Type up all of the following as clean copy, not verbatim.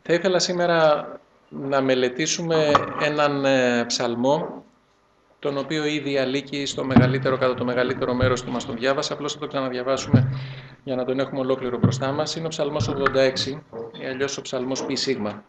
Θα ήθελα σήμερα να μελετήσουμε έναν ψαλμό, τον οποίο ήδη αλίκη κατά το μεγαλύτερο μέρος του μας τον διάβασα, απλώς θα το ξαναδιαβάσουμε για να τον έχουμε ολόκληρο μπροστά μας. Είναι ο ψαλμός 86, ή αλλιώς ο ψαλμός πι σίγμα.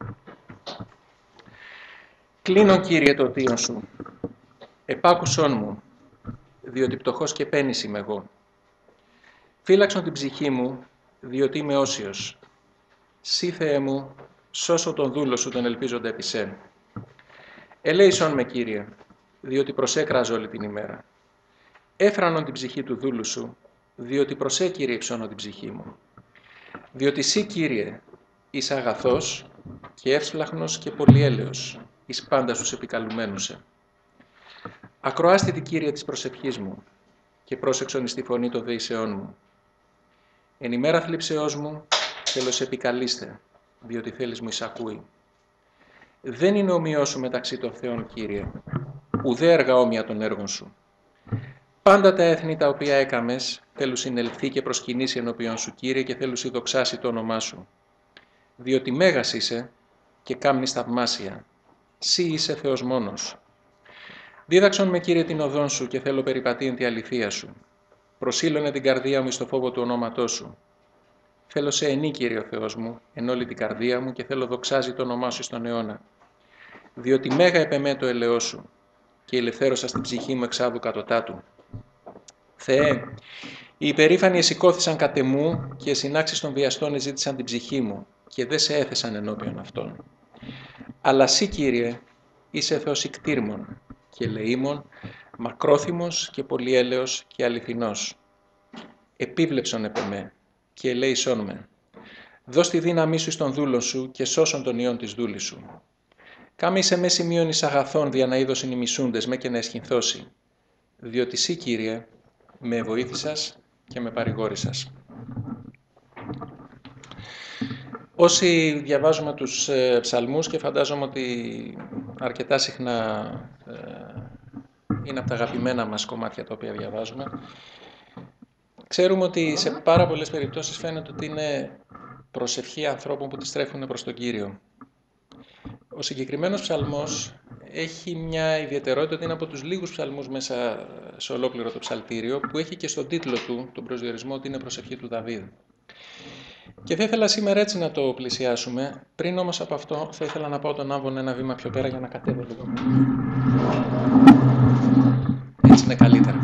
«Κλείνω, Κύριε, το θείον σου, επάκουσόν μου, διότι πτωχός και πένης είμαι εγώ. Φύλαξον την ψυχή μου, διότι είμαι όσιος. Σύ, Θεέ μου, σώσω τον δούλο σου, τον ελπίζοντα επί σε. Ελέησόν με, Κύριε, διότι προσέ κράζω όλη την ημέρα. Έφρανον την ψυχή του δούλου σου, διότι προσέ, Κύριε, υψώνω την ψυχή μου. Διότι σύ, Κύριε, είσαι αγαθός και εύσπλαχνος και πολυέλεος, εις πάντα στους επικαλουμένουσαι. Ακροάστη την, Κύριε, της προσευχής μου και πρόσεξον εις τη φωνή των δεησεών μου. Εν ημέρα θλίψεώς μου θέλω σε επικαλείστε, διότι θέλεις μου εισακούει. Δεν είναι ομοιός σου μεταξύ των θεών, Κύριε, ουδέ έργα όμοια των έργων σου. Πάντα τα έθνη τα οποία έκαμες θέλουν συνελθεί και προσκυνήσει ενώπιον σου, Κύριε, και θέλουν δοξάσει το όνομά σου. Διότι μέγας είσαι και κάμνεις θαυμάσια. Σύ είσαι Θεός μόνος. Δίδαξον με, Κύριε, την οδόν σου και θέλω περιπατήν τη αληθεία σου. Προσήλωνε την καρδία μου στο φόβο του ονόματός σου. Θέλω σε ενή, Κύριε ο Θεός μου, εν όλη την καρδία μου και θέλω δοξάζει το όνομά σου στον αιώνα. Διότι μέγα επεμέ το ελαιός σου και ελευθέρωσα στην ψυχή μου εξάδου κατωτάτου. Θεέ, οι υπερήφανοι εσηκώθησαν κατ' εμού και οι συνάξεις των βιαστών εζήτησαν την ψυχή μου και δεν σε έθεσαν ενώπιον αυτών. Αλλά σύ, Κύριε, είσαι Θεός ικτήρμων και ελεήμων, μακρόθυμος και πολυέλεος και αληθινός. Επίβλεψον επ' εμέ και ελέησόν με. Δώσ' τη δύναμή σου στον δούλο σου και σώσον τον ιόν της δούλης σου. Κάμε εις εμέ σημείων εις αγαθών δια να είδωσιν οι μισούντες με και να εσχυνθώσει. Διότι σύ, Κύριε, με βοήθησας και με παρηγόρησας. Όσοι διαβάζουμε τους ψαλμούς, και φαντάζομαι ότι αρκετά συχνά είναι από τα αγαπημένα μας κομμάτια τα οποία διαβάζουμε, ξέρουμε ότι σε πάρα πολλές περιπτώσεις φαίνεται ότι είναι προσευχή ανθρώπων που τη στρέφουν προς τον Κύριο. Ο συγκεκριμένος ψαλμός έχει μια ιδιαιτερότητα ότι είναι από τους λίγους ψαλμούς μέσα σε ολόκληρο το ψαλτήριο που έχει και στον τίτλο του τον προσδιορισμό ότι είναι προσευχή του Δαβίδ. Και θα ήθελα σήμερα έτσι να το πλησιάσουμε. Πριν όμως από αυτό θα ήθελα να πάω τον Άμβον ένα βήμα πιο πέρα για να κατέβω λίγο. Έτσι είναι καλύτερα.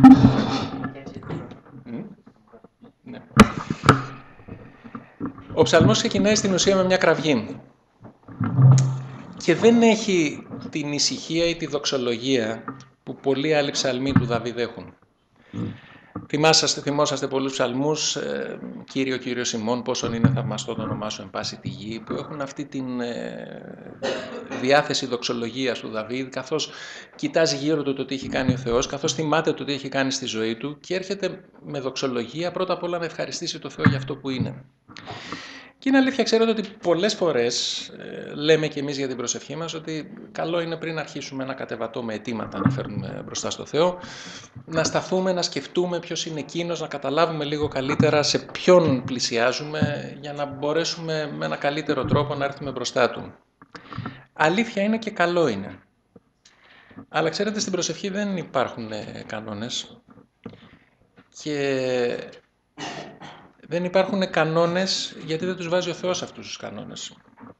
Ναι. Ο ψαλμός ξεκινάει στην ουσία με μια κραυγή και δεν έχει την ησυχία ή τη δοξολογία που πολλοί άλλοι ψαλμοί του Δαβίδ έχουν. Θυμόσαστε πολλούς ψαλμούς, Κύριο, Κύριος ημών, πόσον είναι θαυμαστό το όνομά σου εν πάση τη γη, που έχουν αυτή την διάθεση δοξολογίας του Δαβίδ, καθώς κοιτάζει γύρω του το τι έχει κάνει ο Θεός, καθώς θυμάται το τι έχει κάνει στη ζωή του και έρχεται με δοξολογία πρώτα απ' όλα να ευχαριστήσει το Θεό για αυτό που είναι. Και είναι αλήθεια, ξέρετε ότι πολλές φορές λέμε και εμείς για την προσευχή μας ότι καλό είναι πριν αρχίσουμε να κατεβατούμε αιτήματα να φέρνουμε μπροστά στο Θεό, να σταθούμε, να σκεφτούμε ποιος είναι εκείνος, να καταλάβουμε λίγο καλύτερα σε ποιον πλησιάζουμε για να μπορέσουμε με ένα καλύτερο τρόπο να έρθουμε μπροστά Του. Αλήθεια είναι και καλό είναι. Αλλά ξέρετε, στην προσευχή δεν υπάρχουν κανόνες και δεν υπάρχουν κανόνες γιατί δεν τους βάζει ο Θεός αυτούς τους κανόνες.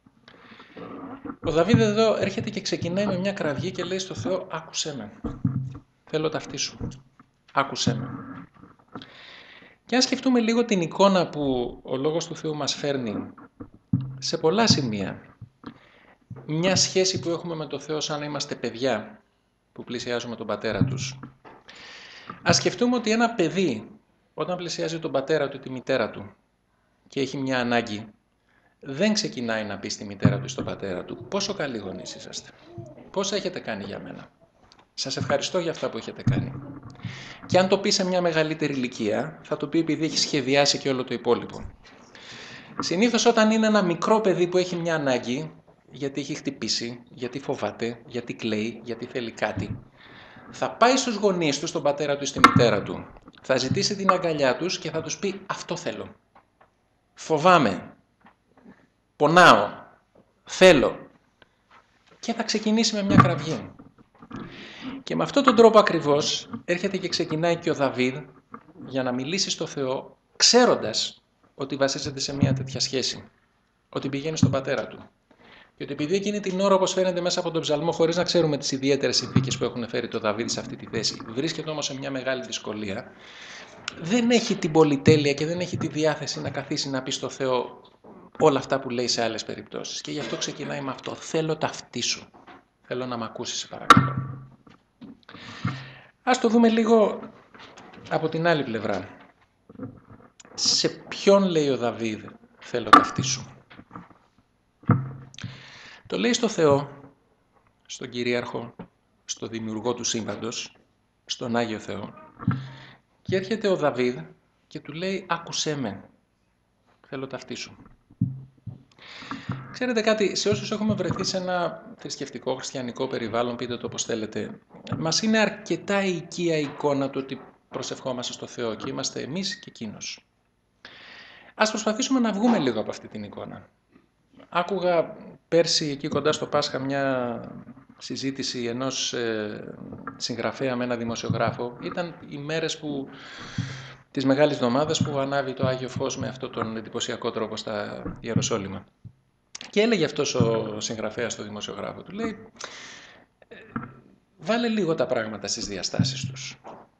Ο Δαβίδ εδώ έρχεται και ξεκινάει με μια κραυγή και λέει στο Θεό «Άκουσέ με, θέλω ταυτή σου, άκουσέ με». Και αν σκεφτούμε λίγο την εικόνα που ο Λόγος του Θεού μας φέρνει σε πολλά σημεία, μια σχέση που έχουμε με το Θεό σαν να είμαστε παιδιά που πλησιάζουμε τον πατέρα τους. Ας σκεφτούμε ότι ένα παιδί όταν πλησιάζει τον πατέρα του ή τη μητέρα του και έχει μια ανάγκη, δεν ξεκινάει να πει στη μητέρα του ή στον πατέρα του «Πόσο καλοί γονείς είσαστε, πόσα έχετε κάνει για μένα, σας ευχαριστώ για αυτά που έχετε κάνει». Και αν το πει σε μια μεγαλύτερη ηλικία, θα το πει επειδή έχει σχεδιάσει και όλο το υπόλοιπο. Συνήθως όταν είναι ένα μικρό παιδί που έχει μια ανάγκη, γιατί έχει χτυπήσει, γιατί φοβάται, γιατί κλαίει, γιατί θέλει κάτι, θα πάει στους γονείς του, στον πατέρα του ή στη μητέρα του, θα ζητήσει την αγκαλιά τους και θα τους πει «Αυτό θέλω, φοβάμαι, πονάω, θέλω. Και θα ξεκινήσει με μια κραυγή. Και με αυτόν τον τρόπο ακριβώς έρχεται και ξεκινάει και ο Δαβίδ για να μιλήσει στο Θεό, ξέροντας ότι βασίζεται σε μια τέτοια σχέση. Ότι πηγαίνει στον πατέρα του. Και ότι επειδή εκείνη την ώρα, όπως φαίνεται μέσα από τον ψαλμό, χωρίς να ξέρουμε τις ιδιαίτερες συνθήκες που έχουν φέρει το Δαβίδ σε αυτή τη θέση, βρίσκεται όμως σε μια μεγάλη δυσκολία, δεν έχει την πολυτέλεια και δεν έχει τη διάθεση να καθίσει να πει στο Θεό όλα αυτά που λέει σε άλλες περιπτώσεις. Και γι' αυτό ξεκινάει με αυτό. Θέλω ταυτί σου. Θέλω να μ' ακούσεις, σε παρακαλώ. Ας το δούμε λίγο από την άλλη πλευρά. Σε ποιον λέει ο Δαβίδ θέλω ταυτί σου? Το λέει στο Θεό, στον Κυρίαρχο, στο Δημιουργό του σύμπαντος, στον Άγιο Θεό. Και έρχεται ο Δαβίδ και του λέει άκουσέ με, θέλω ταυτί σου. Ξέρετε κάτι, σε όσους έχουμε βρεθεί σε ένα θρησκευτικό, χριστιανικό περιβάλλον, πείτε το όπως θέλετε, μας είναι αρκετά οικία εικόνα του ότι προσευχόμαστε στο Θεό και είμαστε εμείς και εκείνος. Ας προσπαθήσουμε να βγούμε λίγο από αυτή την εικόνα. Άκουγα πέρσι εκεί κοντά στο Πάσχα μια συζήτηση ενός συγγραφέα με ένα δημοσιογράφο. Ήταν οι μέρες της Μεγάλης Εβδομάδας που ανάβει το Άγιο Φως με αυτόν τον εντυπωσιακό τρόπο στα Ιεροσόλυμα. Και έλεγε αυτός ο συγγραφέας στο δημοσιογράφο του, λέει, βάλε λίγο τα πράγματα στις διαστάσεις τους.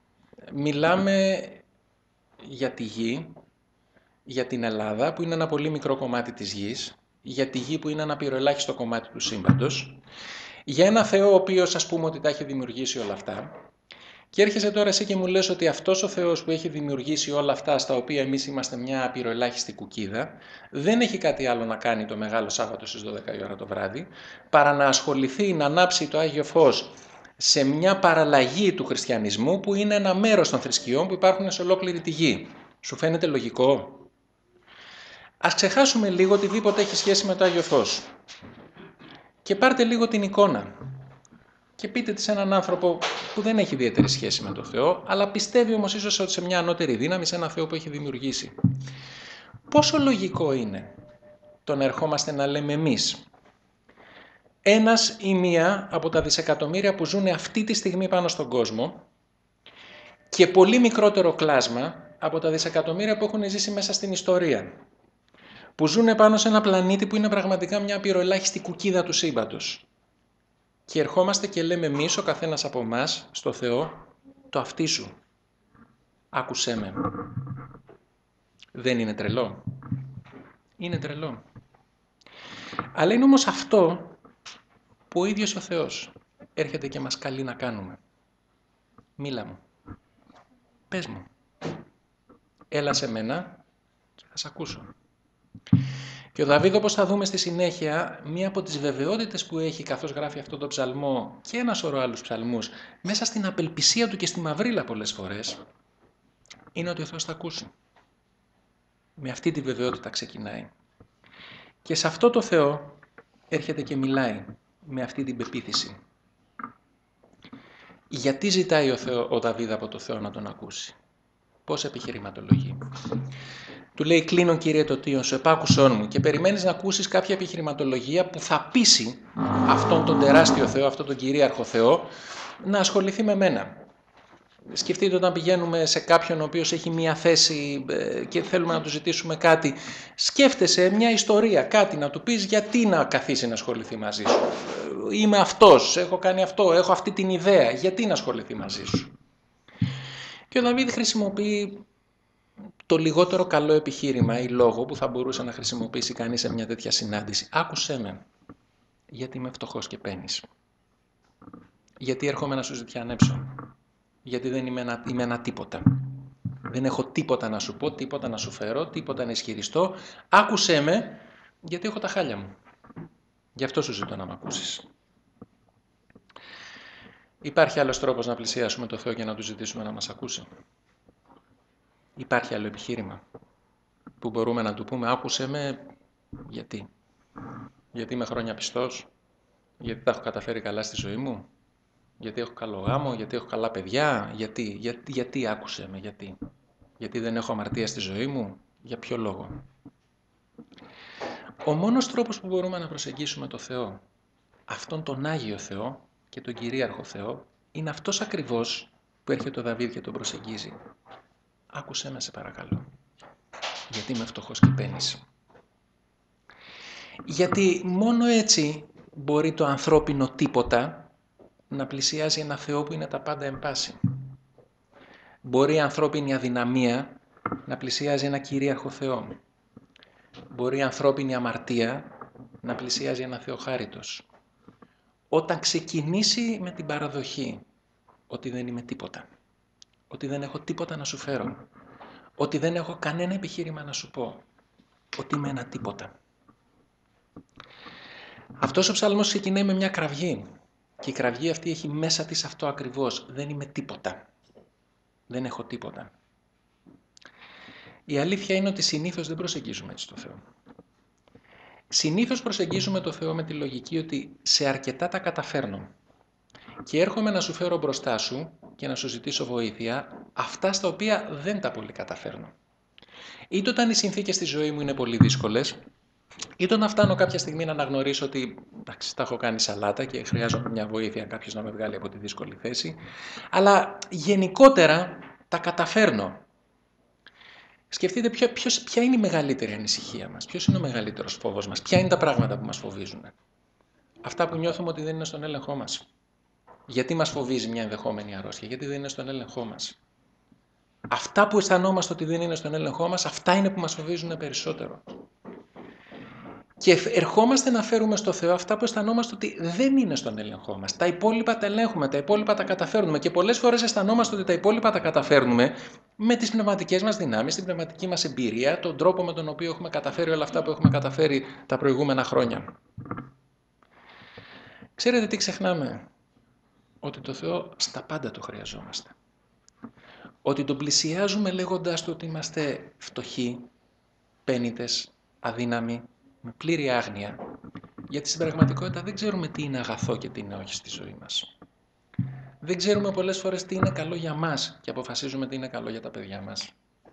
Μιλάμε για τη γη, για την Ελλάδα που είναι ένα πολύ μικρό κομμάτι της γης, για τη γη που είναι ένα πυροελάχιστο κομμάτι του σύμπαντος, για ένα Θεό ο οποίος ας πούμε ότι τα έχει δημιουργήσει όλα αυτά. Και έρχεσαι τώρα εσύ και μου λες ότι αυτός ο Θεός που έχει δημιουργήσει όλα αυτά στα οποία εμείς είμαστε μια απειροελάχιστη κουκίδα, δεν έχει κάτι άλλο να κάνει το Μεγάλο Σάββατο στις 12 η ώρα το βράδυ, παρά να ασχοληθεί να ανάψει το Άγιο Φως σε μια παραλλαγή του χριστιανισμού που είναι ένα μέρος των θρησκειών που υπάρχουν σε ολόκληρη τη γη. Σου φαίνεται λογικό? Ας ξεχάσουμε λίγο οτιδήποτε έχει σχέση με το Άγιο Φως και πάρτε λίγο την εικόνα. Και πείτε τη σε έναν άνθρωπο που δεν έχει ιδιαίτερη σχέση με τον Θεό, αλλά πιστεύει όμως ίσως ότι σε μια ανώτερη δύναμη, σε ένα Θεό που έχει δημιουργήσει. Πόσο λογικό είναι το να ερχόμαστε να λέμε εμείς, ένας ή μία από τα δισεκατομμύρια που ζουν αυτή τη στιγμή πάνω στον κόσμο και πολύ μικρότερο κλάσμα από τα δισεκατομμύρια που έχουν ζήσει μέσα στην ιστορία, που ζουν πάνω σε ένα πλανήτη που είναι πραγματικά μια απειροελάχιστη κουκίδα του σύμπαντος. Και ερχόμαστε και λέμε εμείς, ο καθένας από εμάς, στο Θεό, το αυτί σου. Άκουσέ με. Δεν είναι τρελό? Είναι τρελό. Αλλά είναι όμως αυτό που ο ίδιος ο Θεός έρχεται και μας καλεί να κάνουμε. Μίλα μου. Πες μου. Έλα σε μένα και θα σ' ακούσω. Και ο Δαβίδ, όπως θα δούμε στη συνέχεια, μία από τις βεβαιότητες που έχει καθώς γράφει αυτόν τον ψαλμό και ένα σωρό άλλους ψαλμούς, μέσα στην απελπισία του και στη μαυρίλα πολλές φορές, είναι ότι ο Θεός θα ακούσει. Με αυτή τη βεβαιότητα ξεκινάει. Και σε αυτό το Θεό έρχεται και μιλάει με αυτή την πεποίθηση. Γιατί ζητάει ο Δαβίδ από το Θεό να τον ακούσει? Πώς επιχειρηματολογεί? Του λέει κλείνω Κύριε το τείον σου, επάκουσόν μου, και περιμένεις να ακούσεις κάποια επιχειρηματολογία που θα πείσει αυτόν τον τεράστιο Θεό, αυτόν τον κυρίαρχο Θεό, να ασχοληθεί με μένα. Σκεφτείτε όταν πηγαίνουμε σε κάποιον ο οποίος έχει μία θέση και θέλουμε να του ζητήσουμε κάτι, σκέφτεσαι μια ιστορία, κάτι να του πεις γιατί να καθίσει να ασχοληθεί μαζί σου. Είμαι αυτός, έχω κάνει αυτό, έχω αυτή την ιδέα, γιατί να ασχοληθεί μαζί σου? Και ο Δαβίδ χρησιμοποιεί το λιγότερο καλό επιχείρημα ή λόγο που θα μπορούσε να χρησιμοποιήσει κανείς σε μια τέτοια συνάντηση. Άκουσέ με, γιατί είμαι φτωχός και πένης. Γιατί έρχομαι να σου ζητιανέψω. Γιατί δεν είμαι ένα τίποτα. Δεν έχω τίποτα να σου πω, τίποτα να σου φέρω, τίποτα να ισχυριστώ. Άκουσέ με, γιατί έχω τα χάλια μου. Γι' αυτό σου ζητώ να με ακούσεις. Υπάρχει άλλος τρόπος να πλησιάσουμε το Θεό και να του ζητήσουμε να μας ακούσει? Υπάρχει άλλο επιχείρημα που μπορούμε να του πούμε άκουσέ με γιατί? Γιατί είμαι χρόνια πιστός? Γιατί τα έχω καταφέρει καλά στη ζωή μου? Γιατί έχω καλό γάμο? Γιατί έχω καλά παιδιά? Γιατί άκουσέ με? Γιατί δεν έχω αμαρτία στη ζωή μου? Για ποιο λόγο? Ο μόνος τρόπος που μπορούμε να προσεγγίσουμε το Θεό, αυτόν τον Άγιο Θεό και τον Κυρίαρχο Θεό, είναι αυτός ακριβώς που έρχεται ο Δαβίδ και τον προσεγγίζει. Άκουσέ με σε παρακαλώ, γιατί είμαι φτωχός και πένης. Γιατί μόνο έτσι μπορεί το ανθρώπινο τίποτα να πλησιάζει ένα Θεό που είναι τα πάντα εν πάση. Μπορεί η ανθρώπινη αδυναμία να πλησιάζει ένα κυρίαρχο Θεό. Μπορεί η ανθρώπινη αμαρτία να πλησιάζει ένα Θεό χάριτος. Όταν ξεκινήσει με την παραδοχή ότι δεν είμαι τίποτα, ότι δεν έχω τίποτα να σου φέρω, ότι δεν έχω κανένα επιχείρημα να σου πω, ότι είμαι ένα τίποτα. Αυτός ο ψαλμός ξεκινάει με μια κραυγή και η κραυγή αυτή έχει μέσα της αυτό ακριβώς. Δεν είμαι τίποτα. Δεν έχω τίποτα. Η αλήθεια είναι ότι συνήθως δεν προσεγγίζουμε έτσι το Θεό. Συνήθως προσεγγίζουμε το Θεό με τη λογική ότι σε αρκετά τα καταφέρνω και έρχομαι να σου φέρω μπροστά σου και να σου ζητήσω βοήθεια αυτά στα οποία δεν τα πολύ καταφέρνω. Είτε όταν οι συνθήκες στη ζωή μου είναι πολύ δύσκολες, είτε να φτάνω κάποια στιγμή να αναγνωρίσω ότι εντάξει, τα έχω κάνει σαλάτα και χρειάζομαι μια βοήθεια, κάποιος να με βγάλει από τη δύσκολη θέση, αλλά γενικότερα τα καταφέρνω. Σκεφτείτε ποια είναι η μεγαλύτερη ανησυχία μας, ποιος είναι ο μεγαλύτερος φόβος μας, ποια είναι τα πράγματα που μας φοβίζουν. Αυτά που νιώθουμε ότι δεν είναι στον έλεγχό μας. Γιατί μας φοβίζει μια ενδεχόμενη αρρώστια, γιατί δεν είναι στον έλεγχό μας. Αυτά που αισθανόμαστε ότι δεν είναι στον έλεγχό μας, αυτά είναι που μας φοβίζουν περισσότερο. Και ερχόμαστε να φέρουμε στο Θεό αυτά που αισθανόμαστε ότι δεν είναι στον έλεγχό μας. Τα υπόλοιπα τα ελέγχουμε, τα υπόλοιπα τα καταφέρνουμε και πολλές φορές αισθανόμαστε ότι τα υπόλοιπα τα καταφέρνουμε με τις πνευματικές μας δυνάμεις, την πνευματική μας εμπειρία, τον τρόπο με τον οποίο έχουμε καταφέρει όλα αυτά που έχουμε καταφέρει τα προηγούμενα χρόνια. Ξέρετε τι ξεχνάμε? Ότι το Θεό στα πάντα το χρειαζόμαστε. Ότι τον πλησιάζουμε λέγοντας του ότι είμαστε φτωχοί, πένητες, αδύναμοι, με πλήρη άγνοια, γιατί στην πραγματικότητα δεν ξέρουμε τι είναι αγαθό και τι είναι όχι στη ζωή μας. Δεν ξέρουμε πολλές φορές τι είναι καλό για μας και αποφασίζουμε τι είναι καλό για τα παιδιά μας.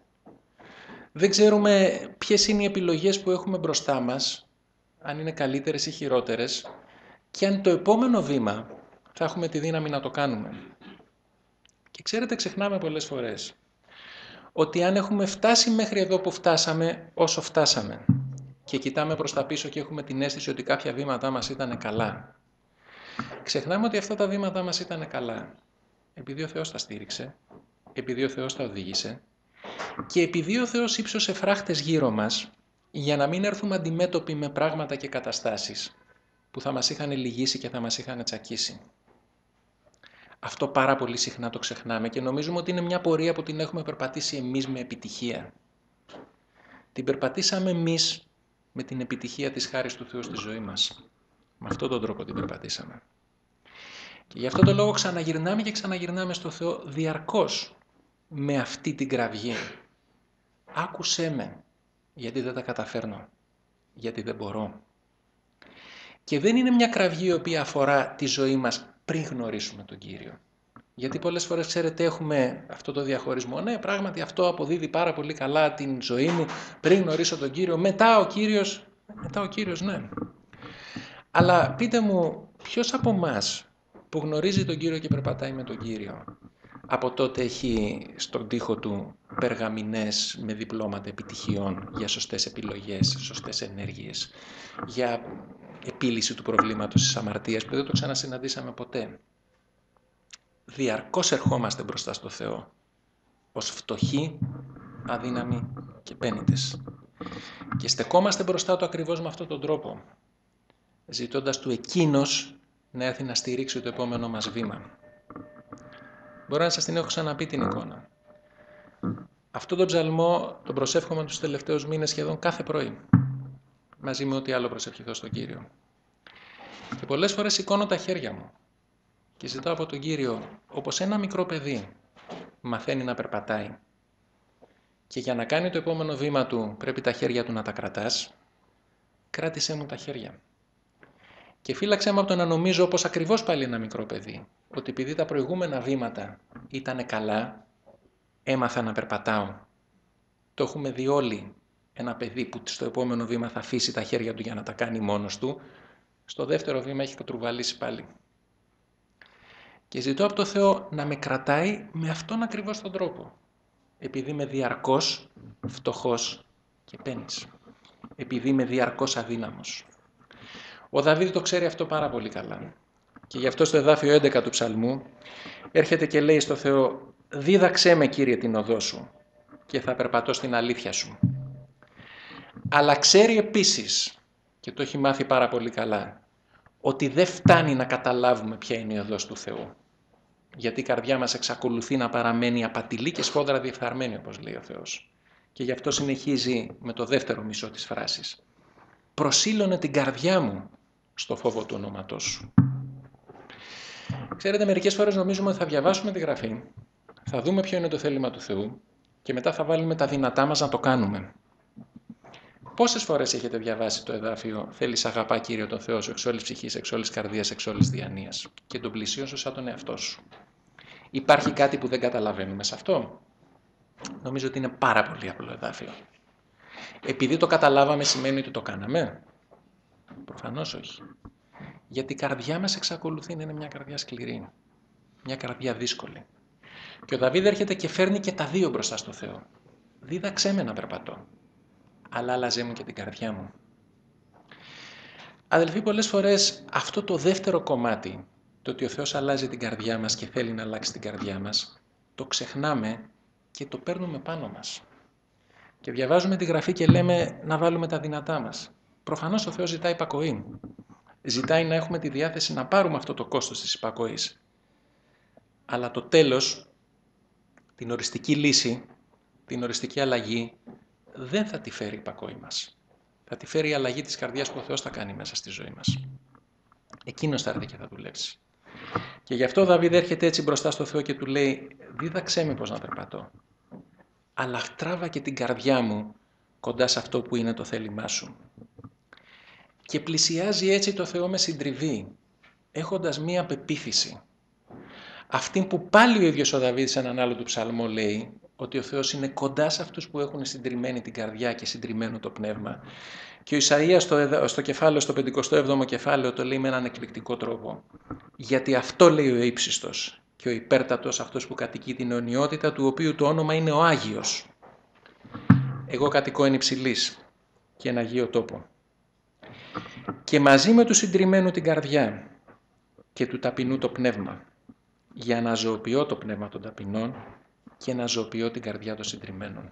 Δεν ξέρουμε ποιες είναι οι επιλογές που έχουμε μπροστά μας, αν είναι καλύτερες ή χειρότερες, και αν το επόμενο βήμα θα έχουμε τη δύναμη να το κάνουμε. Και ξέρετε, ξεχνάμε πολλές φορές ότι αν έχουμε φτάσει μέχρι εδώ που φτάσαμε, όσο φτάσαμε, και κοιτάμε προς τα πίσω και έχουμε την αίσθηση ότι κάποια βήματά μας ήταν καλά, ξεχνάμε ότι αυτά τα βήματά μας ήταν καλά επειδή ο Θεός τα στήριξε, επειδή ο Θεός τα οδήγησε και επειδή ο Θεός ύψωσε φράχτες γύρω μας για να μην έρθουμε αντιμέτωποι με πράγματα και καταστάσεις που θα μας είχαν λυγίσει και θα μας είχαν τσακίσει. Αυτό πάρα πολύ συχνά το ξεχνάμε και νομίζουμε ότι είναι μια πορεία που την έχουμε περπατήσει εμείς με επιτυχία. Την περπατήσαμε εμείς με την επιτυχία της χάρης του Θεού στη ζωή μας. Με αυτόν τον τρόπο την περπατήσαμε. Και γι' αυτό το λόγο ξαναγυρνάμε και ξαναγυρνάμε στο Θεό διαρκώς με αυτή την κραυγή. Άκουσέ με, γιατί δεν τα καταφέρνω, γιατί δεν μπορώ. Και δεν είναι μια κραυγή η οποία αφορά τη ζωή μας πριν γνωρίσουμε τον Κύριο. Γιατί πολλές φορές, ξέρετε, έχουμε αυτό το διαχωρισμό. Ναι, πράγματι αυτό αποδίδει πάρα πολύ καλά την ζωή μου πριν γνωρίσω τον Κύριο. Μετά ο Κύριος, ναι. Αλλά πείτε μου, ποιος από εμάς που γνωρίζει τον Κύριο και περπατάει με τον Κύριο, από τότε έχει στον τοίχο του περγαμηνές με διπλώματα επιτυχιών για σωστές επιλογές, σωστές ενέργειες, για επίλυση του προβλήματος της αμαρτίας που δεν το ξανασυναντήσαμε ποτέ. Διαρκώς ερχόμαστε μπροστά στο Θεό ως φτωχοί, αδύναμοι και πένητες. Και στεκόμαστε μπροστά του ακριβώς με αυτόν τον τρόπο, ζητώντας του εκείνος να έρθει να στηρίξει το επόμενο μας βήμα. Μπορώ να σας την έχω ξαναπεί την εικόνα. Αυτό τον ψαλμό τον προσεύχομαι τους τελευταίους μήνες σχεδόν κάθε πρωί, μαζί με ό,τι άλλο προσευχηθώ στον Κύριο. Και πολλές φορές σηκώνω τα χέρια μου και ζητάω από τον Κύριο, όπως ένα μικρό παιδί μαθαίνει να περπατάει και για να κάνει το επόμενο βήμα του πρέπει τα χέρια του να τα κρατάς, κράτησέ μου τα χέρια. Και φύλαξέ με από το να νομίζω, όπως ακριβώς πάλι ένα μικρό παιδί, ότι επειδή τα προηγούμενα βήματα ήταν καλά, έμαθα να περπατάω. Το έχουμε δει όλοι ένα παιδί που στο επόμενο βήμα θα αφήσει τα χέρια του για να τα κάνει μόνος του, στο δεύτερο βήμα έχει κατρουβαλήσει πάλι. Και ζητώ από το Θεό να με κρατάει με αυτόν ακριβώς τον τρόπο. Επειδή είμαι διαρκώς φτωχός και πένης. Επειδή είμαι διαρκώς αδύναμος. Ο Δαβίδ το ξέρει αυτό πάρα πολύ καλά. Και γι' αυτό στο εδάφιο 11 του ψαλμού έρχεται και λέει στο Θεό «Δίδαξέ με, Κύριε, την οδό σου και θα περπατώ στην αλήθεια σου». Αλλά ξέρει επίσης, και το έχει μάθει πάρα πολύ καλά, ότι δεν φτάνει να καταλάβουμε ποια είναι η οδός του Θεού. Γιατί η καρδιά μας εξακολουθεί να παραμένει απατηλή και σφόδρα διεφθαρμένη, όπως λέει ο Θεός. Και γι' αυτό συνεχίζει με το δεύτερο μισό της φράσης. «Προσήλωνε την καρδιά μου στο φόβο του ονόματός σου». Ξέρετε, μερικές φορές νομίζουμε ότι θα διαβάσουμε τη Γραφή, θα δούμε ποιο είναι το θέλημα του Θεού και μετά θα βάλουμε τα δυνατά μας να το κάνουμε. Πόσες φορές έχετε διαβάσει το εδάφιο «Θέλεις αγαπά, Κύριο τον Θεό σου, εξ όλης ψυχής, εξ όλης καρδίας, εξ όλης διανοίας» και τον πλησίον σου σαν τον εαυτό σου? Υπάρχει κάτι που δεν καταλαβαίνουμε σε αυτό? Νομίζω ότι είναι πάρα πολύ απλό εδάφιο. Επειδή το καταλάβαμε σημαίνει ότι το κάναμε? Προφανώς όχι. Γιατί η καρδιά μας εξακολουθεί να είναι μια καρδιά σκληρή, μια καρδιά δύσκολη. Και ο Δαβίδ έρχεται και φέρνει και τα δύο μπροστά στο Θεό. Δίδαξέ με να περπατώ, αλλά άλλαζέ μου και την καρδιά μου. Αδελφοί, πολλές φορές αυτό το δεύτερο κομμάτι, το ότι ο Θεός αλλάζει την καρδιά μας και θέλει να αλλάξει την καρδιά μας, το ξεχνάμε και το παίρνουμε πάνω μας. Και διαβάζουμε τη Γραφή και λέμε να βάλουμε τα δυνατά μας. Προφανώς ο Θεός ζητάει υπακοή. Ζητάει να έχουμε τη διάθεση να πάρουμε αυτό το κόστος της υπακοής. Αλλά το τέλος, την οριστική λύση, την οριστική αλλαγή, δεν θα τη φέρει η υπακοή μας. Θα τη φέρει η αλλαγή της καρδιάς που ο Θεός θα κάνει μέσα στη ζωή μας. Εκείνος θα έρθει και θα δουλέψει. Και γι' αυτό ο Δαβίδ έρχεται έτσι μπροστά στο Θεό και του λέει «Δίδαξέ με πώς να περπατώ, αλλά τράβα και την καρδιά μου κοντά σε αυτό που είναι το θέλημά σου». Και πλησιάζει έτσι το Θεό με συντριβή, έχοντας μία πεποίθηση. Αυτή που πάλι ο ίδιος ο Δαβίδ σε έναν άλλο του ψαλμό λέει ότι ο Θεός είναι κοντά σε αυτούς που έχουν συντριμμένη την καρδιά και συντριμμένο το πνεύμα. Και ο Ισαΐας στο κεφάλαιο, στο 57ο κεφάλαιο το λέει με έναν εκπληκτικό τρόπο. Γιατί αυτό λέει ο ύψιστος και ο υπέρτατος, αυτός που κατοικεί την αιωνιότητα, του οποίου το όνομα είναι ο Άγιος. Εγώ κατοικώ εν υψηλής και εν Αγίο τόπο. Και μαζί με του συντριμμένου την καρδιά και του ταπεινού το πνεύμα, για να ζωοποιώ το πνεύμα των ταπεινών και να ζωοποιώ την καρδιά των συντριμμένων.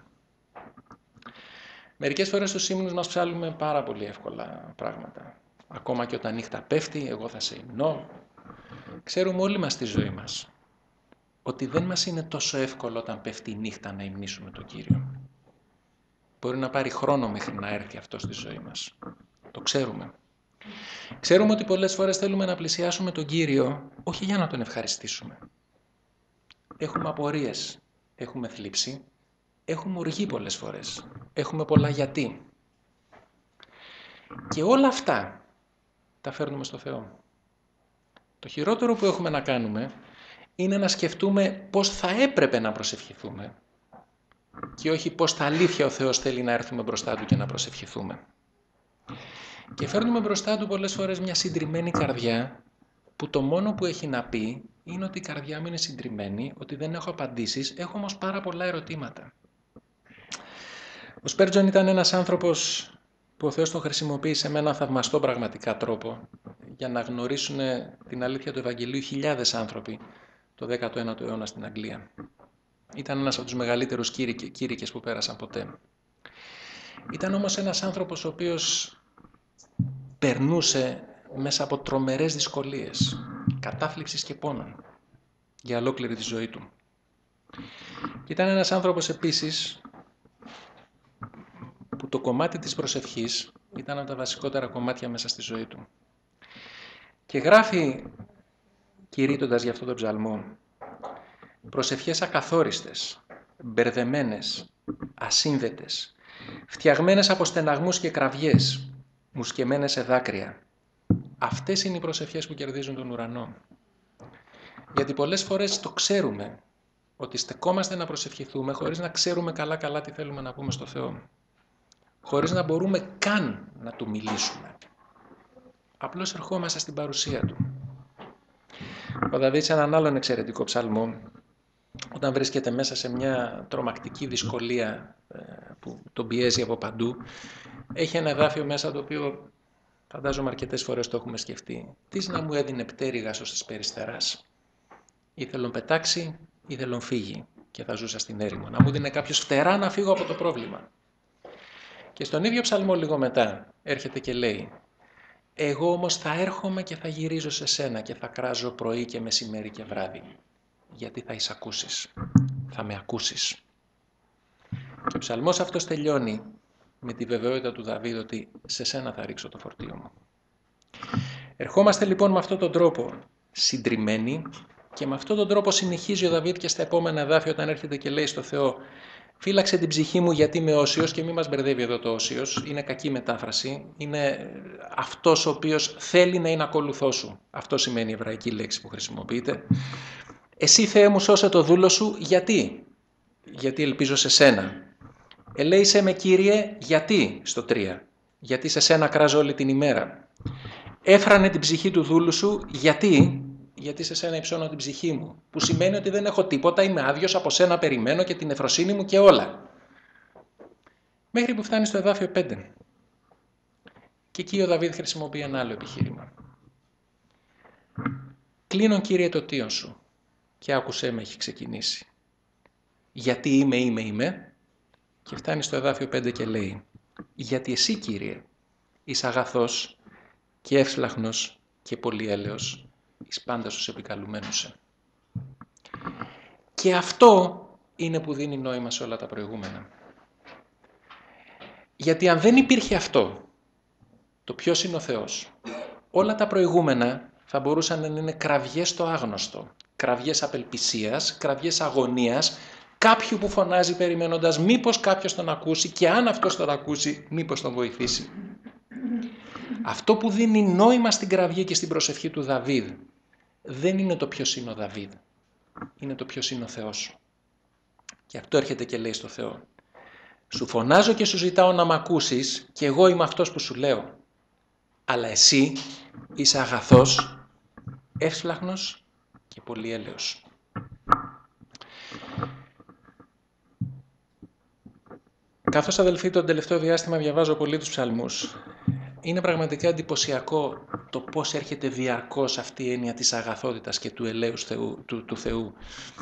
Μερικές φορές στους ύμνους μας ψάλουμε πάρα πολύ εύκολα πράγματα. Ακόμα και όταν νύχτα πέφτει, εγώ θα σε υμνώ. Ξέρουμε όλοι μας στη ζωή μας ότι δεν μας είναι τόσο εύκολο όταν πέφτει η νύχτα να υμνήσουμε τον Κύριο. Μπορεί να πάρει χρόνο μέχρι να έρθει αυτό στη ζωή μας. Το ξέρουμε. Ξέρουμε ότι πολλές φορές θέλουμε να πλησιάσουμε τον Κύριο, όχι για να τον ευχαριστήσουμε. Έχουμε απορίες, έχουμε θλίψη, έχουμε οργή πολλές φορές, έχουμε πολλά γιατί. Και όλα αυτά τα φέρνουμε στο Θεό. Το χειρότερο που έχουμε να κάνουμε είναι να σκεφτούμε πώς θα έπρεπε να προσευχηθούμε και όχι πώς στα αλήθεια ο Θεός θέλει να έρθουμε μπροστά Του και να προσευχηθούμε. Και φέρνουμε μπροστά Του πολλές φορές μια συντριμμένη καρδιά που το μόνο που έχει να πει είναι ότι η καρδιά μου είναι συντριμμένη, ότι δεν έχω απαντήσεις, έχω όμως πάρα πολλά ερωτήματα. Ο Σπέρτζον ήταν ένας άνθρωπος που ο Θεός τον χρησιμοποίησε με έναν θαυμαστό πραγματικά τρόπο για να γνωρίσουν την αλήθεια του Ευαγγελίου χιλιάδες άνθρωποι το 19ο αιώνα στην Αγγλία. Ήταν ένας από τους μεγαλύτερους κήρυκες που πέρασαν ποτέ. Ήταν όμως ένας άνθρωπος ο οποίος περνούσε μέσα από τρομερές δυσκολίες, κατάθλιψης και πόνων για ολόκληρη τη ζωή του. Και ήταν ένας άνθρωπος επίσης που το κομμάτι της προσευχής ήταν από τα βασικότερα κομμάτια μέσα στη ζωή του. Και γράφει, κηρύττοντας για αυτόν τον ψαλμό, προσευχές ακαθόριστες, μπερδεμένες, ασύνδετες, φτιαγμένες από στεναγμούς και κραυγές, μουσκεμένες σε δάκρυα. Αυτές είναι οι προσευχές που κερδίζουν τον ουρανό. Γιατί πολλές φορές το ξέρουμε, ότι στεκόμαστε να προσευχηθούμε χωρίς να ξέρουμε καλά-καλά τι θέλουμε να πούμε στο Θεό. χωρίς να μπορούμε καν να του μιλήσουμε. Απλώς ερχόμαστε στην παρουσία του. Ο Δαβίδ σε έναν άλλον εξαιρετικό ψαλμό, όταν βρίσκεται μέσα σε μια τρομακτική δυσκολία που τον πιέζει από παντού, έχει ένα εδάφιο μέσα το οποίο φαντάζομαι αρκετές φορές το έχουμε σκεφτεί. «Τις να μου έδινε πτέρυγας ως της περιστεράς. Ήθελον πετάξει, ήθελον φύγει και θα ζούσα στην έρημο. Να μου δίνει κάποιος φτερά να φύγω από το πρόβλημα». Και στον ίδιο ψαλμό λίγο μετά έρχεται και λέει «Εγώ όμως θα έρχομαι και θα γυρίζω σε σένα και θα κράζω πρωί και μεσημέρι και βράδυ, γιατί θα εισακούσεις, θα με ακούσεις». Και ο ψαλμός αυτός τελειώνει με τη βεβαιότητα του Δαβίδ ότι «σε σένα θα ρίξω το φορτίο μου». Ερχόμαστε λοιπόν με αυτόν τον τρόπο συντριμμένοι και με αυτόν τον τρόπο συνεχίζει ο Δαβίδ και στα επόμενα εδάφια όταν έρχεται και λέει στο Θεό «Φύλαξε την ψυχή μου γιατί είμαι όσιος», και μην μας μπερδεύει εδώ το όσιος, είναι κακή μετάφραση, είναι αυτός ο οποίος θέλει να είναι ακολουθός σου. Αυτό σημαίνει η εβραϊκή λέξη που χρησιμοποιείται. «Εσύ Θεέ μου σώσε το δούλο σου, γιατί? Γιατί ελπίζω σε σένα. Ελέησέ με Κύριε, γιατί?» στο 3. «Γιατί σε σένα κράζω όλη την ημέρα. Έφρανε την ψυχή του δούλου σου, γιατί? Γιατί σε σένα υψώνω την ψυχή μου», που σημαίνει ότι δεν έχω τίποτα, είμαι άδειος, από σένα περιμένω και την ευφροσύνη μου και όλα. Μέχρι που φτάνει στο εδάφιο 5. Και εκεί ο Δαβίδ χρησιμοποιεί ένα άλλο επιχείρημα. «Κλείνον Κύριε το τείον σου και άκουσέ με», έχει ξεκινήσει. «Γιατί είμαι». Και φτάνει στο εδάφιο 5 και λέει «Γιατί εσύ Κύριε είσαι αγαθός και εύσλαχνος και πολυέλεος εις πάντα στους επικαλουμένους». Και αυτό είναι που δίνει νόημα σε όλα τα προηγούμενα. Γιατί αν δεν υπήρχε αυτό, το ποιος είναι ο Θεός, όλα τα προηγούμενα θα μπορούσαν να είναι κραυγές στο άγνωστο, κραυγές απελπισίας, κραυγές αγωνίας, κάποιου που φωνάζει περιμένοντας μήπως κάποιος τον ακούσει και αν αυτός τον ακούσει μήπως τον βοηθήσει. Αυτό που δίνει νόημα στην κραυγή και στην προσευχή του Δαβίδ δεν είναι το ποιος είναι ο Δαβίδ, είναι το ποιος είναι ο Θεός. Και αυτό έρχεται και λέει στο Θεό «Σου φωνάζω και σου ζητάω να μ' ακούσεις και εγώ είμαι αυτός που σου λέω, αλλά εσύ είσαι αγαθός, εύσλαχνος και πολυέλεος». Καθώς αδελφοί το τελευταίο διάστημα διαβάζω πολύ τους ψαλμούς, είναι πραγματικά εντυπωσιακό το πώς έρχεται διαρκώς αυτή η έννοια της αγαθότητας και του ελέους του Θεού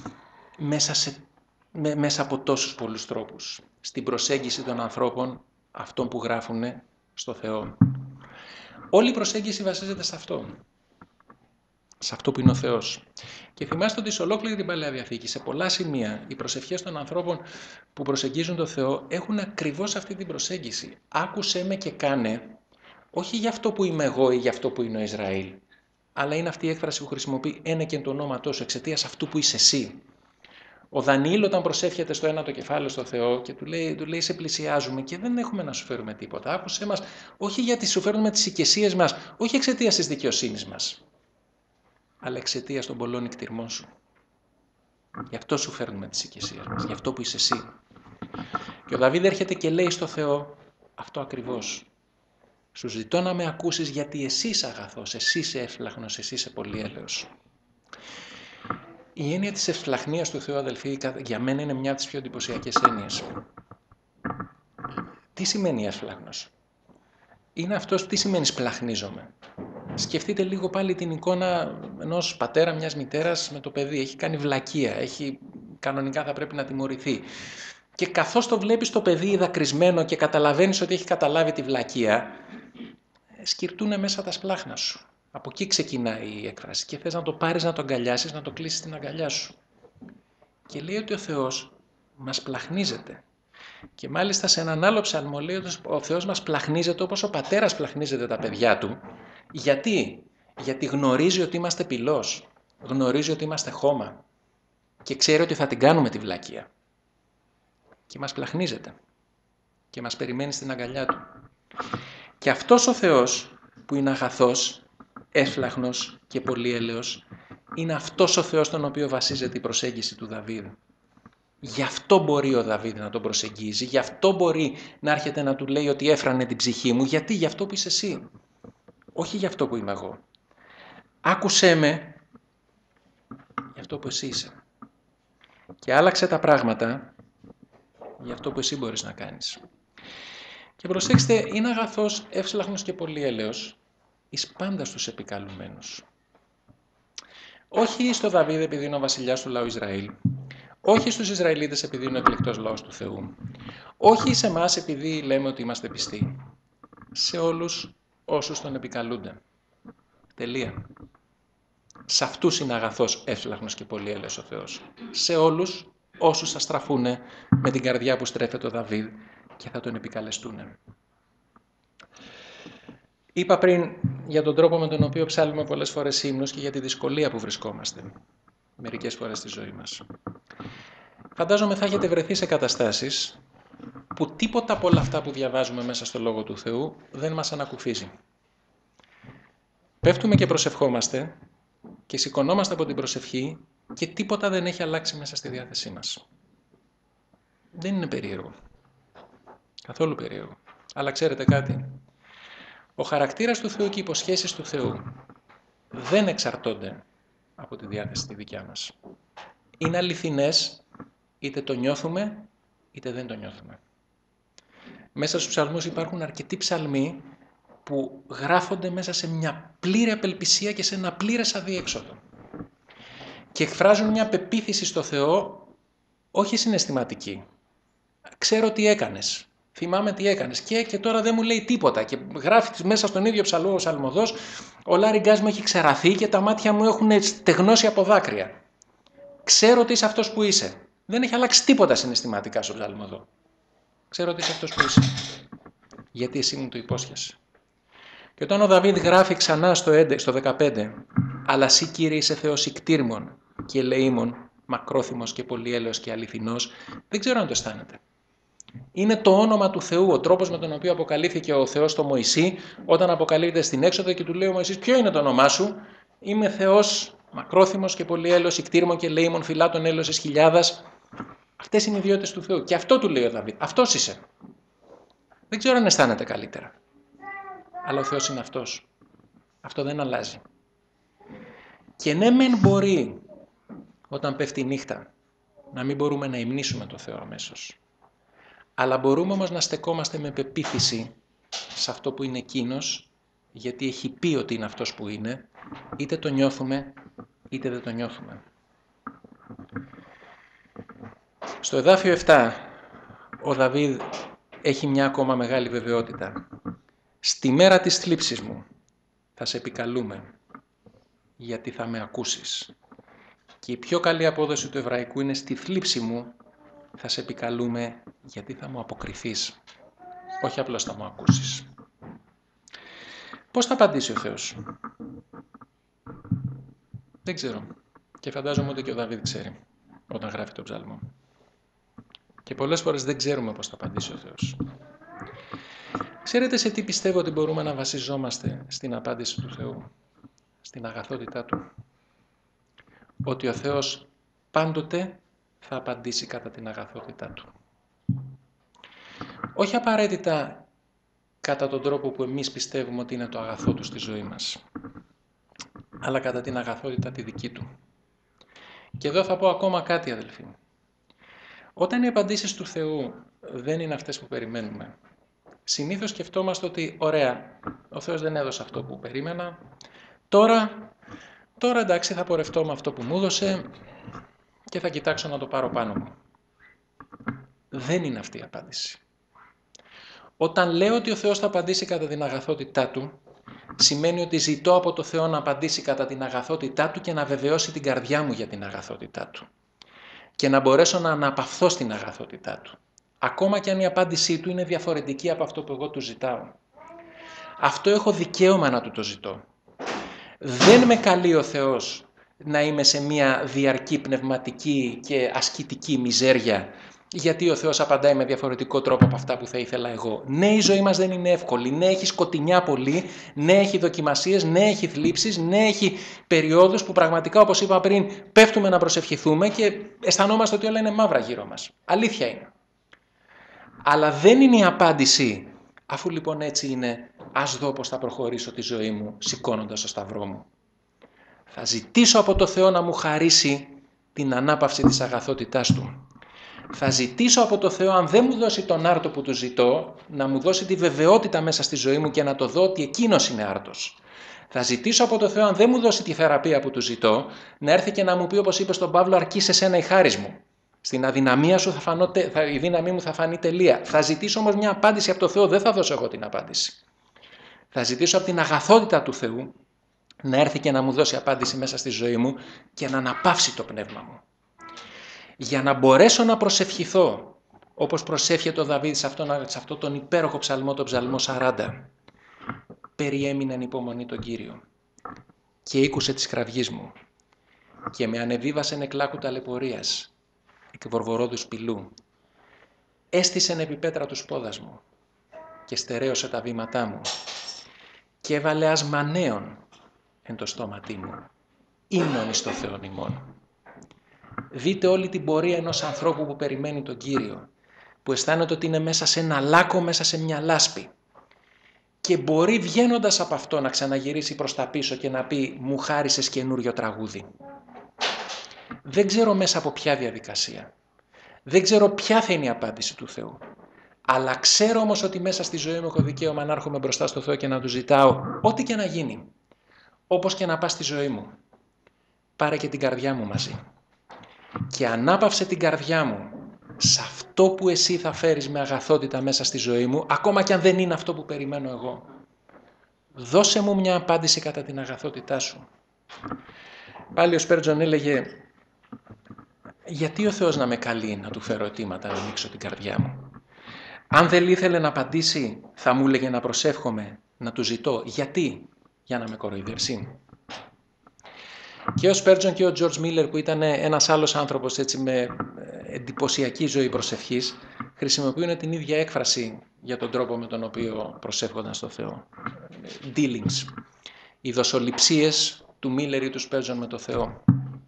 μέσα από τόσους πολλούς τρόπους, στην προσέγγιση των ανθρώπων, αυτών που γράφουν στο Θεό. Όλη η προσέγγιση βασίζεται σε αυτό που είναι ο Θεός. Και θυμάστε ότι σε ολόκληρη την Παλαιά Διαθήκη, σε πολλά σημεία, οι προσευχές των ανθρώπων που προσεγγίζουν τον Θεό έχουν ακριβώς αυτή την προσέγγιση. «Άκουσέ με και κάνε», όχι για αυτό που είμαι εγώ ή για αυτό που είναι ο Ισραήλ, αλλά είναι αυτή η έκφραση που χρησιμοποιεί «ένε και το ονόματό σου», εξαιτίας αυτού που είσαι εσύ. Ο Δανιήλ όταν προσεύχεται στο ένατο κεφάλαιο στο Θεό και του λέει «σε πλησιάζουμε και δεν έχουμε να σου φέρουμε τίποτα. Άκουσέ μας, όχι γιατί σου φέρνουμε τις οικεσίες μας, όχι εξαιτίας της δικαιοσύνης μας, αλλά εξαιτίας των πολλών νικτυρμών σου. Γι' αυτό σου φέρνουμε τις οικεσίες μας, γι' αυτό που είσαι εσύ». Και ο Δαβίδ έρχεται και λέει στο Θεό αυτό ακριβώς. «Σου ζητώ να με ακούσεις γιατί εσύ είσαι αγαθός, εσύ είσαι εύσλαχνος, εσύ είσαι πολυέλεος». Η έννοια της ευσπλαχνίας του Θεού, αδελφοί, για μένα είναι μια από τις πιο εντυπωσιακές έννοιες. Τι σημαίνει εύσπλαχνος? Είναι αυτός, τι σημαίνει σπλαχνίζομαι? Σκεφτείτε λίγο πάλι την εικόνα ενός πατέρα, μιας μητέρας με το παιδί. Έχει κάνει βλακεία, κανονικά θα πρέπει να τιμωρηθεί. Και καθώς το βλέπεις το παιδί δακρυσμένο και καταλαβαίνεις ότι έχει καταλάβει τη βλακεία, σκυρτούνε μέσα τα σπλάχνα σου. Από εκεί ξεκινάει η έκφραση και θες να το πάρεις, να το αγκαλιάσεις, να το κλείσεις στην αγκαλιά σου. Και λέει ότι ο Θεός μας πλαχνίζεται. Και μάλιστα σε έναν άλλο ψαλμό λέει ότι ο Θεός μας πλαχνίζεται όπως ο πατέρας πλαχνίζεται τα παιδιά του. Γιατί? Γιατί γνωρίζει ότι είμαστε πυλός, γνωρίζει ότι είμαστε χώμα και ξέρει ότι θα την κάνουμε τη βλακεία. Και μας πλαχνίζεται και μας περιμένει στην αγκαλιά του. Και αυτός ο Θεός που είναι αγαθός, εύσλαχνος και πολυέλεος, είναι αυτός ο Θεός τον οποίο βασίζεται η προσέγγιση του Δαβίδ. Γι' αυτό μπορεί ο Δαβίδ να τον προσεγγίζει, γι' αυτό μπορεί να έρχεται να του λέει ότι έφρανε την ψυχή μου, γιατί γι' αυτό που είσαι εσύ, όχι γι' αυτό που είμαι εγώ. Άκουσέ με γι' αυτό που εσύ είσαι και άλλαξε τα πράγματα γι' αυτό που εσύ μπορείς να κάνεις. Και προσέξτε, είναι αγαθός, εύσλαχνος και πολυέλεος εις πάντα στους επικαλουμένους. Όχι στο Δαβίδ επειδή είναι ο βασιλιάς του λαού Ισραήλ, όχι στους Ισραηλίτες επειδή είναι ο εκλεκτός λαός του Θεού, όχι σε εμάς επειδή λέμε ότι είμαστε πιστοί. Σε όλους όσους τον επικαλούνται. Τελεία. Σε αυτούς είναι αγαθός, εύσλαχνος και πολυέλεος ο Θεός. Σε όλους όσους θα στραφούν με την καρδιά που στρέφεται ο Δαβίδ και θα τον επικαλεστούν. Είπα πριν για τον τρόπο με τον οποίο ψάλουμε πολλές φορές ύμνους και για τη δυσκολία που βρισκόμαστε μερικές φορές στη ζωή μας. Φαντάζομαι θα έχετε βρεθεί σε καταστάσεις που τίποτα από όλα αυτά που διαβάζουμε μέσα στο Λόγο του Θεού δεν μας ανακουφίζει. Πέφτουμε και προσευχόμαστε και σηκωνόμαστε από την προσευχή και τίποτα δεν έχει αλλάξει μέσα στη διάθεσή μας. Δεν είναι περίεργο. Καθόλου περίεργο. Αλλά ξέρετε κάτι. Ο χαρακτήρας του Θεού και οι υποσχέσεις του Θεού δεν εξαρτώνται από τη διάθεση τη δικιά μας. Είναι αληθινές, είτε το νιώθουμε, είτε δεν το νιώθουμε. Μέσα στους ψαλμούς υπάρχουν αρκετοί ψαλμοί που γράφονται μέσα σε μια πλήρη απελπισία και σε ένα πλήρες αδιέξοδο. Και εκφράζουν μια πεποίθηση στο Θεό, όχι συναισθηματική. Ξέρω τι έκανες, θυμάμαι τι έκανες και τώρα δεν μου λέει τίποτα. Και γράφει μέσα στον ίδιο ψαλμό ο ψαλμοδός, ο λάριγκάς μου έχει ξεραθεί και τα μάτια μου έχουν στεγνώσει από δάκρυα. Ξέρω ότι είσαι αυτός που είσαι. Δεν έχει αλλάξει τίποτα συναισθηματικά στον ψαλμοδό. Ξέρω ότι είσαι αυτός που είσαι. Γιατί εσύ μου το υπόσχεσαι. Και όταν ο Δαβίδ γράφει ξανά στο 15, «Αλλά εσύ Κύριε είσαι Θεός ικτήρμων και ελεήμων, μακρόθυμος και πολυέλεος και αληθινός», δεν ξέρω αν το αισθάνεται. Είναι το όνομα του Θεού, ο τρόπος με τον οποίο αποκαλύφθηκε ο Θεός στο Μωυσή, όταν αποκαλύπτεται στην έξοδο και του λέει ο Μωυσής, «Ποιο είναι το όνομά σου?» «Είμαι Θεός μακρόθυμος και πολυέλεος, ικτήρμων και ελεήμων, φυλάτων έλεος χιλιάδας». Αυτές είναι οι ιδιότητες του Θεού. Και αυτό του λέει ο Δαβίδ. Αυτός είσαι. Δεν ξέρω αν αισθάνεται καλύτερα. Αλλά ο Θεός είναι αυτός. Αυτό δεν αλλάζει. Και ναι μεν μπορεί όταν πέφτει η νύχτα να μην μπορούμε να υμνήσουμε τον Θεό αμέσως. Αλλά μπορούμε όμως να στεκόμαστε με πεποίθηση σε αυτό που είναι εκείνος, γιατί έχει πει ότι είναι αυτός που είναι, είτε το νιώθουμε είτε δεν το νιώθουμε. Στο εδάφιο 7 ο Δαβίδ έχει μια ακόμα μεγάλη βεβαιότητα. «Στη μέρα της θλίψης μου θα σε επικαλούμε, γιατί θα με ακούσεις». Και η πιο καλή απόδοση του εβραϊκού είναι «στη θλίψη μου θα σε επικαλούμε, γιατί θα μου αποκριθείς». Όχι απλώς θα μου ακούσεις. Πώς θα απαντήσει ο Θεός? Δεν ξέρω. Και φαντάζομαι ότι και ο Δαβίδ ξέρει όταν γράφει τον ψάλμο. Και πολλές φορές δεν ξέρουμε πώς θα απαντήσει ο Θεός. Ξέρετε σε τι πιστεύω ότι μπορούμε να βασιζόμαστε στην απάντηση του Θεού? Στην αγαθότητά Του. Ότι ο Θεός πάντοτε θα απαντήσει κατά την αγαθότητά Του. Όχι απαραίτητα κατά τον τρόπο που εμείς πιστεύουμε ότι είναι το αγαθό Του στη ζωή μας, αλλά κατά την αγαθότητα τη δική Του. Και εδώ θα πω ακόμα κάτι, αδελφοί. Όταν οι απαντήσεις του Θεού δεν είναι αυτές που περιμένουμε, συνήθως σκεφτόμαστε ότι ωραία, ο Θεός δεν έδωσε αυτό που περίμενα, τώρα εντάξει θα πορευτώ με αυτό που μου έδωσε και θα κοιτάξω να το πάρω πάνω μου. Δεν είναι αυτή η απάντηση. Όταν λέω ότι ο Θεός θα απαντήσει κατά την αγαθότητά Του, σημαίνει ότι ζητώ από το Θεό να απαντήσει κατά την αγαθότητά Του και να βεβαιώσει την καρδιά μου για την αγαθότητά Του. Και να μπορέσω να αναπαυθώ στην αγαθότητά Του. Ακόμα και αν η απάντησή Του είναι διαφορετική από αυτό που εγώ Του ζητάω. Αυτό έχω δικαίωμα να Του το ζητώ. Δεν με καλεί ο Θεός να είμαι σε μια διαρκή πνευματική και ασκητική μιζέρια γιατί ο Θεός απαντάει με διαφορετικό τρόπο από αυτά που θα ήθελα εγώ. Ναι, η ζωή μας δεν είναι εύκολη, ναι, έχει σκοτεινιά πολύ, ναι, έχει δοκιμασίες, ναι, έχει θλίψεις, ναι, έχει περιόδους που πραγματικά, όπως είπα πριν, πέφτουμε να προσευχηθούμε και αισθανόμαστε ότι όλα είναι μαύρα γύρω μας. Αλήθεια είναι. Αλλά δεν είναι η απάντηση, αφού λοιπόν έτσι είναι, ας δω πώς θα προχωρήσω τη ζωή μου σηκώνοντας το σταυρό μου. Θα ζητήσω από το Θεό να μου χαρίσει την ανάπαυση της αγαθότητάς Του. Θα ζητήσω από το Θεό, αν δεν μου δώσει τον άρτο που Του ζητώ, να μου δώσει τη βεβαιότητα μέσα στη ζωή μου και να το δω ότι εκείνος είναι άρτος. Θα ζητήσω από το Θεό, αν δεν μου δώσει τη θεραπεία που Του ζητώ, να έρθει και να μου πει, όπως είπε στον Παύλο, αρκεί σε σένα η χάρις μου. Στην αδυναμία σου η δύναμή μου θα φανεί τελεία. Θα ζητήσω όμως μια απάντηση από το Θεό, δεν θα δώσω εγώ την απάντηση. Θα ζητήσω από την αγαθότητα του Θεού να έρθει και να μου δώσει απάντηση μέσα στη ζωή μου και να αναπαύσει το πνεύμα μου. Για να μπορέσω να προσευχηθώ, όπως προσεύχεται ο Δαβίδ σε αυτό τον υπέροχο ψαλμό, τον ψαλμό 40, περιέμεινε εν υπομονή τον Κύριο και ήκουσε της κραυγής μου και με ανεβίβασεν εκ λάκου ταλαιπωρίας, εκ βορβορόδου σπηλού. Έστησεν επί πέτρα τους πόδας μου και στερέωσε τα βήματά μου και έβαλε ασμανέων εν το στόματί μου, ύμνον εις το Θεόν ημών. Δείτε όλη την πορεία ενός ανθρώπου που περιμένει τον Κύριο, που αισθάνεται ότι είναι μέσα σε ένα λάκκο, μέσα σε μια λάσπη και μπορεί βγαίνοντας από αυτό να ξαναγυρίσει προς τα πίσω και να πει «Μου χάρισες καινούριο τραγούδι». Δεν ξέρω μέσα από ποια διαδικασία, δεν ξέρω ποια θα είναι η απάντηση του Θεού, αλλά ξέρω όμως ότι μέσα στη ζωή μου έχω δικαίωμα να έρχομαι μπροστά στο Θεό και να Του ζητάω ό,τι και να γίνει, όπως και να πας στη ζωή μου. Πάρε και την καρδιά μου μαζί και ανάπαυσε την καρδιά μου σε αυτό που εσύ θα φέρεις με αγαθότητα μέσα στη ζωή μου, ακόμα και αν δεν είναι αυτό που περιμένω εγώ. Δώσε μου μια απάντηση κατά την αγαθότητά σου. Πάλι ο Σπέρτζον έλεγε, γιατί ο Θεός να με καλεί να Του φέρω αιτήματα, να ανοίξω την καρδιά μου. Αν δεν ήθελε να απαντήσει, θα μου έλεγε να προσεύχομαι, να Του ζητώ. Γιατί? Για να με κοροϊδεύσει. Και ο Σπέρτζον και ο Τζορτζ Μίλερ, που ήταν ένας άλλος άνθρωπος έτσι, με εντυπωσιακή ζωή προσευχής, χρησιμοποιούν την ίδια έκφραση για τον τρόπο με τον οποίο προσεύχονταν στο Θεό. Dealings. Οι δοσοληψίες του Μίλερ ή του Σπέρτζον με το Θεό.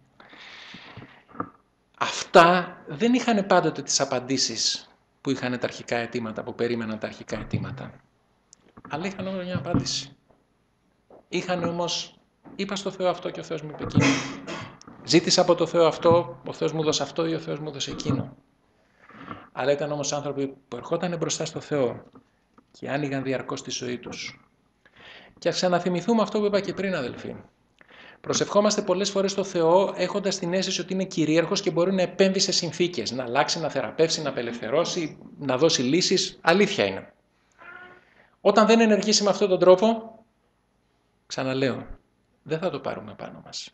Αυτά δεν είχαν πάντοτε τις απαντήσεις που είχαν τα αρχικά αιτήματα, που περίμεναν τα αρχικά αιτήματα. Αλλά είχαν όμως μια απάντηση. Είχαν όμως, είπα στο Θεό αυτό και ο Θεός μου είπε εκείνο. Ζήτησα από το Θεό αυτό, ο Θεός μου δώσε αυτό ή ο Θεός μου δώσε εκείνο. Αλλά ήταν όμως άνθρωποι που ερχόταν μπροστά στο Θεό και άνοιγαν διαρκώς τη ζωή τους. Και ας ξαναθυμηθούμε αυτό που είπα και πριν, αδελφοί. Προσευχόμαστε πολλές φορές στο Θεό έχοντας την αίσθηση ότι είναι κυρίαρχος και μπορεί να επέμβει σε συνθήκες, να αλλάξει, να θεραπεύσει, να απελευθερώσει, να δώσει λύσεις. Αλήθεια είναι. Όταν δεν ενεργήσει με αυτόν τον τρόπο, ξαναλέω, δεν θα το πάρουμε πάνω μας.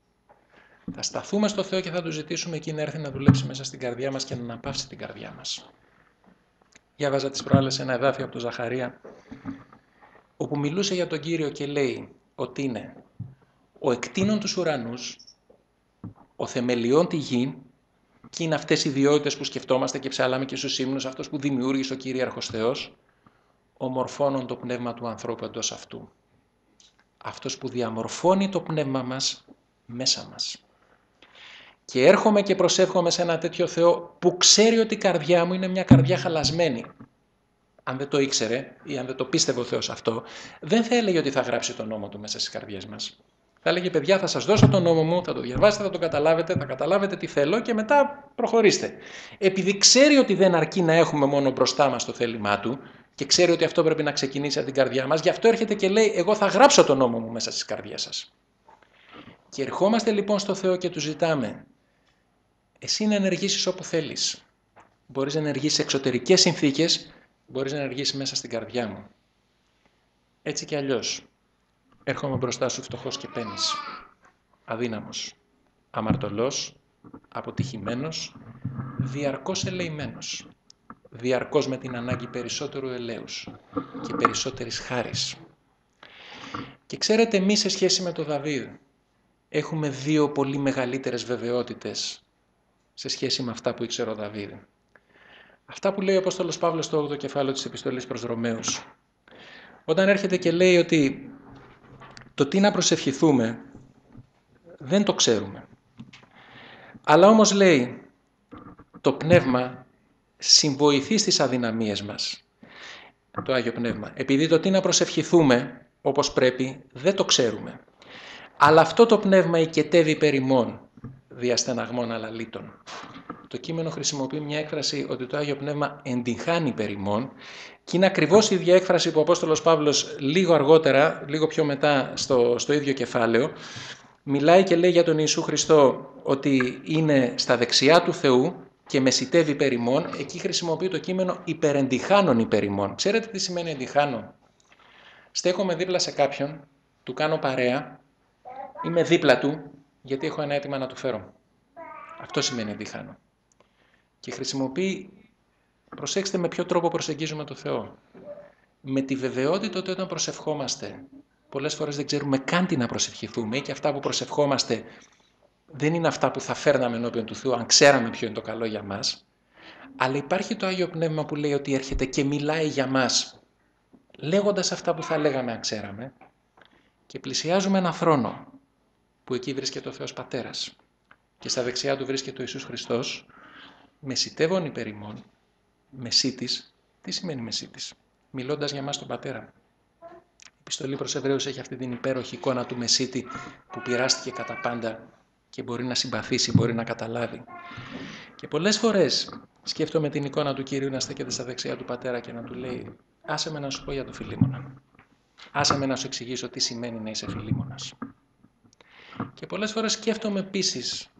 Θα σταθούμε στο Θεό και θα Του ζητήσουμε εκεί να έρθει να δουλέψει μέσα στην καρδιά μας και να αναπαύσει την καρδιά μας. Διάβαζα τις προάλλες ένα εδάφιο από τον Ζαχαρία, όπου μιλούσε για τον Κύριο και λέει ότι είναι ο εκτείνων τους ουρανούς, ο θεμελιών τη γη, και είναι αυτές οι ιδιότητες που σκεφτόμαστε και ψάλαμε και στους ύμνους, αυτός που δημιούργησε ο Κυρίαρχος Θεός, ομορφώνων το πνεύμα του ανθρώπου εντός αυτού. Αυτός που διαμορφώνει το πνεύμα μας μέσα μας. Και έρχομαι και προσεύχομαι σε ένα τέτοιο Θεό που ξέρει ότι η καρδιά μου είναι μια καρδιά χαλασμένη. Αν δεν το ήξερε ή αν δεν το πίστευε ο Θεός αυτό, δεν θα έλεγε ότι θα γράψει τον νόμο Του μέσα στις καρδιές μας. Θα έλεγε, παιδιά, θα σας δώσω τον νόμο μου, θα το διαβάσετε, θα το καταλάβετε, θα καταλάβετε τι θέλω και μετά προχωρήστε. Επειδή ξέρει ότι δεν αρκεί να έχουμε μόνο μπροστά μας το θέλημά Του και ξέρει ότι αυτό πρέπει να ξεκινήσει από την καρδιά μας, γι' αυτό έρχεται και λέει, εγώ θα γράψω τον νόμο μου μέσα στις καρδιές σας. Και ερχόμαστε λοιπόν στο Θεό και Του ζητάμε, εσύ να ενεργήσεις όπου θέλεις. Μπορείς να ενεργήσεις σε εξωτερικές συνθήκες, μπορείς να ενεργήσεις μέσα στην καρδιά μου. Έτσι κι αλλιώς, έρχομαι μπροστά σου φτωχός και πένης, αδύναμος, αμαρτωλός, αποτυχημένος, διαρκώς ελεημένος, διαρκώς με την ανάγκη περισσότερου ελέους και περισσότερης χάρης. Και ξέρετε, εμείς σε σχέση με τον Δαβίδ έχουμε δύο πολύ μεγαλύτερες βεβαιότητες σε σχέση με αυτά που ήξερε ο Δαβίδ. Αυτά που λέει ο Απόστολος Παύλος στο 8ο κεφάλαιο της Επιστολής προς Ρωμαίους. Όταν έρχεται και λέει ότι το τι να προσευχηθούμε δεν το ξέρουμε. Αλλά όμως λέει το Πνεύμα συμβοηθεί στις αδυναμίες μας. Το Άγιο Πνεύμα. Επειδή το τι να προσευχηθούμε όπως πρέπει δεν το ξέρουμε. Αλλά αυτό το Πνεύμα οικετεύει περ ημών δια στεναγμών αλαλήτων. Το κείμενο χρησιμοποιεί μια έκφραση ότι το Άγιο Πνεύμα εντυγχάνει περ ημών και είναι ακριβώς η ίδια έκφραση που ο Απόστολος Παύλος λίγο αργότερα, λίγο πιο μετά στο ίδιο κεφάλαιο, μιλάει και λέει για τον Ιησού Χριστό ότι είναι στα δεξιά του Θεού και μεσιτεύει περ ημών. Εκεί χρησιμοποιεί το κείμενο υπερεντυχάνων υπερ ημών. Ξέρετε τι σημαίνει εντυχάνω? Στέκομαι δίπλα σε κάποιον, του κάνω παρέα, είμαι δίπλα του γιατί έχω ένα αίτημα να του φέρω. Αυτό σημαίνει εντυχάνω. Και χρησιμοποιεί, προσέξτε με ποιο τρόπο προσεγγίζουμε το Θεό. Με τη βεβαιότητα ότι όταν προσευχόμαστε, πολλές φορές δεν ξέρουμε καν τι να προσευχηθούμε ή και αυτά που προσευχόμαστε δεν είναι αυτά που θα φέρναμε ενώπιον του Θεού αν ξέραμε ποιο είναι το καλό για μας. Αλλά υπάρχει το Άγιο Πνεύμα που λέει ότι έρχεται και μιλάει για μας, λέγοντας αυτά που θα λέγαμε αν ξέραμε, και πλησιάζουμε έναν θρόνο που εκεί βρίσκεται ο Θεός Πατέρας και στα δεξιά του βρίσκεται ο Ιησούς Χριστός, μεσιτεύων υπερ ημών, μεσίτης. Τι σημαίνει μεσίτης? Μιλώντας για μας τον Πατέρα. Η επιστολή προς Εβραίους έχει αυτή την υπέροχη εικόνα του μεσίτη που πειράστηκε κατά πάντα και μπορεί να συμπαθήσει, μπορεί να καταλάβει. Και πολλές φορές σκέφτομαι την εικόνα του Κυρίου να στέκεται στα δεξιά του Πατέρα και να του λέει «Άσε με να σου πω για το Φιλίμωνα. Άσε με να σου εξηγήσω τι σημαίνει να είσαι Φιλίμωνας». Και πολλές φορές σκέφτομαι επίσης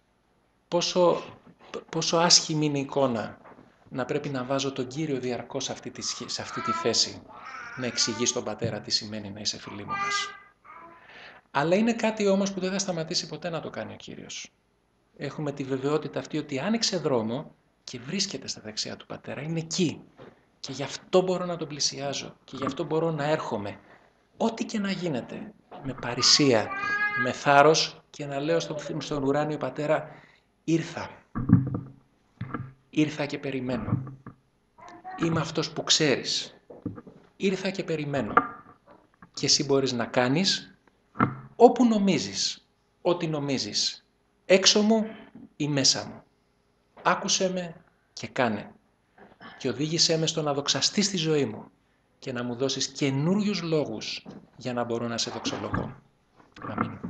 πόσο άσχημη είναι η εικόνα να πρέπει να βάζω τον Κύριο διαρκώς σε αυτή τη θέση, να εξηγεί στον Πατέρα τι σημαίνει να είσαι Φιλίμωνας. Αλλά είναι κάτι όμως που δεν θα σταματήσει ποτέ να το κάνει ο Κύριος. Έχουμε τη βεβαιότητα αυτή ότι άνοιξε δρόμο και βρίσκεται στα δεξιά του Πατέρα, είναι εκεί. Και γι' αυτό μπορώ να τον πλησιάζω και γι' αυτό μπορώ να έρχομαι. Ό,τι και να γίνεται, με παρησία, με θάρρος και να λέω στον ουράνιο Πατέρα, ήρθα. Ήρθα και περιμένω. Είμαι αυτός που ξέρεις. Ήρθα και περιμένω. Και εσύ μπορείς να κάνεις όπου νομίζεις, ό,τι νομίζεις. Έξω μου ή μέσα μου. Άκουσέ με και κάνε. Και οδήγησέ με στο να δοξαστείς τη ζωή μου και να μου δώσεις καινούριους λόγους για να μπορώ να σε δοξολογώ. Αμήν.